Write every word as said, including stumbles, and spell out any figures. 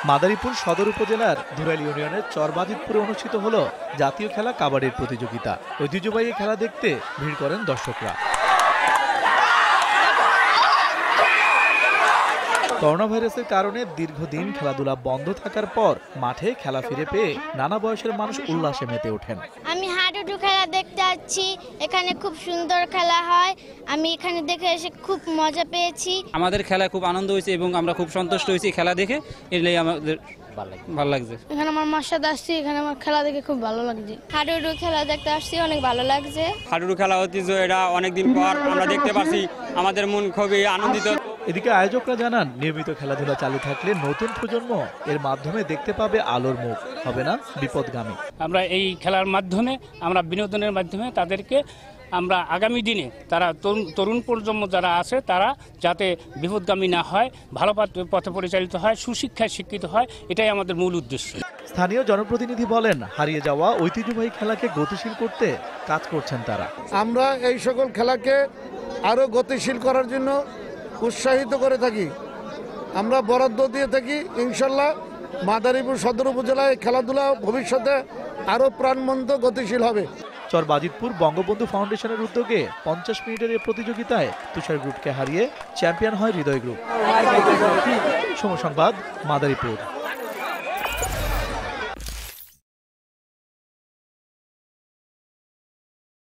মাদারীপুর সদর উপজেলার ধুরাইল ইউনিয়নের চরবাজিতপুরে অনুষ্ঠিত হলো জাতীয় খেলা কাবাডির প্রতিযোগিতা। ঐতিহ্যবাহী খেলা দেখতে ভিড় করেন দর্শকরা। করোনা ভাইরাসের কারণে দীর্ঘদিন খেলাধুলা বন্ধ থাকার পর মাঠে খেলা ফিরে পেয়ে নানা বয়সের মানুষ উল্লাসে মেতে ওঠেন। আমি হাডুডু খেলা দেখতে যাচ্ছি, এখানে খুব সুন্দর খেলা হয়, আমি এখানে দেখে এসে খুব মজা পেয়েছি। আমাদের খেলা খুব আনন্দ হয়েছে এবং আমরা খুব সন্তুষ্ট হয়েছি খেলা দেখে, এটাই আমাদের ভালো লাগছে। এখানে আমার মার সাথে আসছি, এখানে আমার খেলা দেখে খুব ভালো লাগছে। হাডুডু খেলা দেখতে আসছি, অনেক ভালো লাগছে। হাডুডু খেলা ঐতিহ্য, এটা অনেকদিন পর আমরা দেখতে পাচ্ছি, আমাদের মন খুবই আনন্দিত। এদিকে আয়োজকরা জানান, নিয়মিত খেলাধুলা চালু থাকলে নতুন প্রজন্ম এর মাধ্যমে দেখতে পাবে আলোর মুখ, হবে না বিপদগামী। আমরা এই খেলার মাধ্যমে, আমরা বিনোদনের মাধ্যমে তাদেরকে আমরা আগামী দিনে তারা তরুণ প্রজন্ম যারা আছে তারা যাতে বিপদগামী না হয়, ভালো পথে পরিচালিত হয়, সুশিক্ষায় শিক্ষিত হয়, এটাই আমাদের মূল উদ্দেশ্য। স্থানীয় জনপ্রতিনিধি বলেন, হারিয়ে যাওয়া ঐতিহ্যবাহী খেলাকে গতিশীল করতে কাজ করছেন তারা। আমরা এই সকল খেলাকে আরো গতিশীল করার জন্য উৎসাহিত করে থাকি, আমরা বরাদ্দ দিয়ে থাকি। ইনশাল্লাহ মাদারীপুর সদর উপজেলায় খেলাধুলা ভবিষ্যতে আরো প্রাণবন্ত গতিশীল হবে। চরবাজিতপুর বঙ্গবন্ধু ফাউন্ডেশনের উদ্যোগে পঞ্চাশ মিনিটের এই প্রতিযোগিতায় তুষার গ্রুপকে হারিয়ে চ্যাম্পিয়ন হয় হৃদয় গ্রুপ। সময় সংবাদ, মাদারীপুর।